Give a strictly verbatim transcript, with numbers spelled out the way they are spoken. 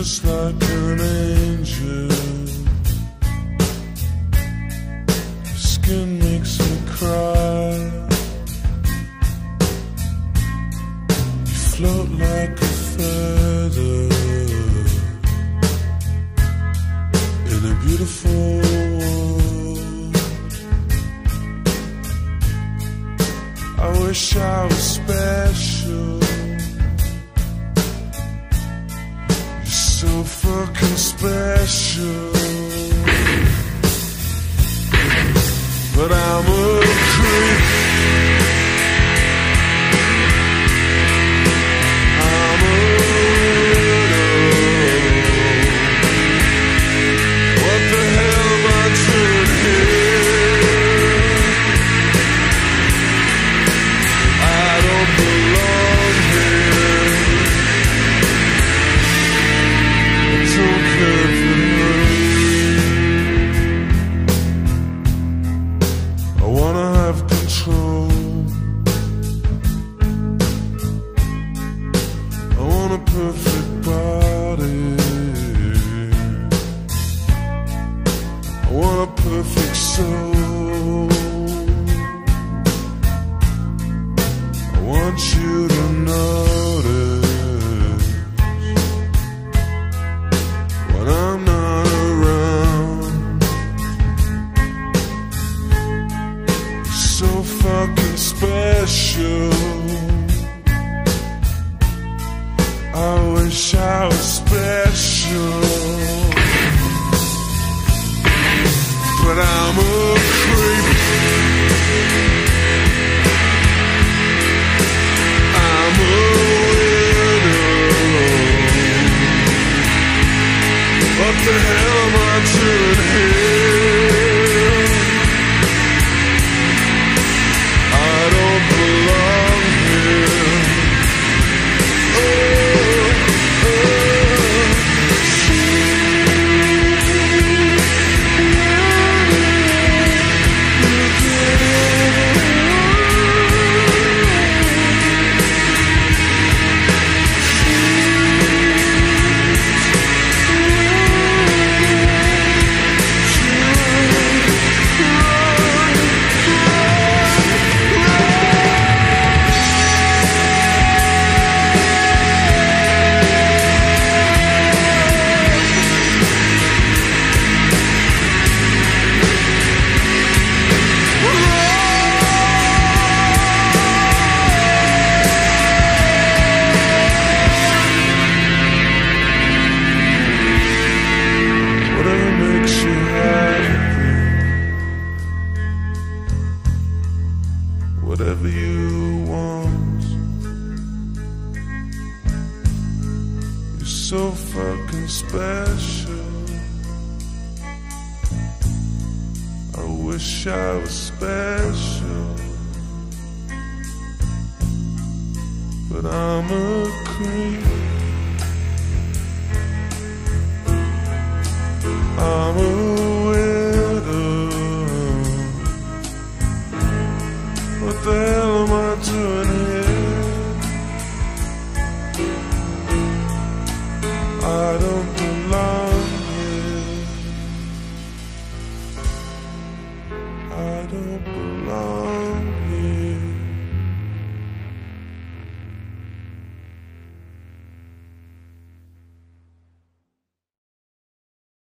just like an angel. Your skin makes me cry. You float like a feather in a beautiful world. I wish I was special. So fucking special, but I'm a creep. I'm a widow. What the hell am I doing here? I don't belong here. Don't care for her. I wanna have control. I want a perfect body. I want a perfect soul. I want you to notice I'm not around. So fucking special. I wish I was special, but I'm a creep. I'm a what the hell am I doing here? I don't belong here. Oh, whatever you want. You're so fucking special. I wish I was special, but I'm a creep. I'm a widow. What the hell am I doing here? I don't belong.